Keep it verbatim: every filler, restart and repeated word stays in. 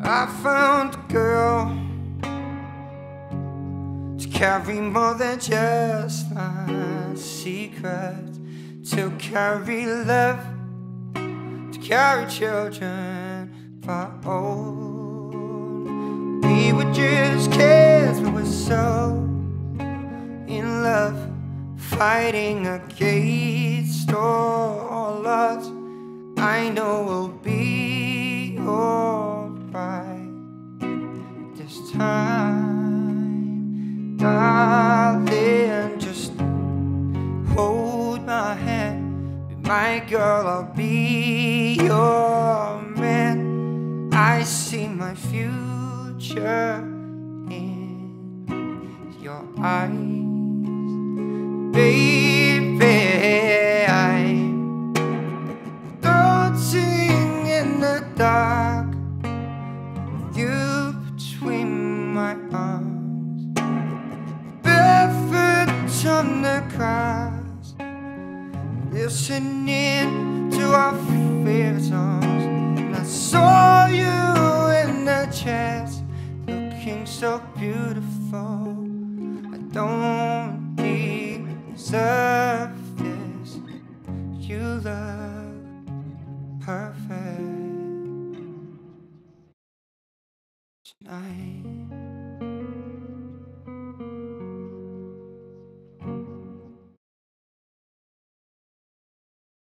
I found a girl to carry more than just my secrets, to carry love, to carry children of our own. We were just kids, but we're so in love, fighting against all odds. I know we'll be alright this time, darling. Just hold my hand, be my girl, I'll be your man. I see my future in your eyes, baby. I'm dancing in the dark with you between my arms, barefoot on the grass, listening to our favorite songs. And I saw you in the chest, looking so beautiful. I don't deserve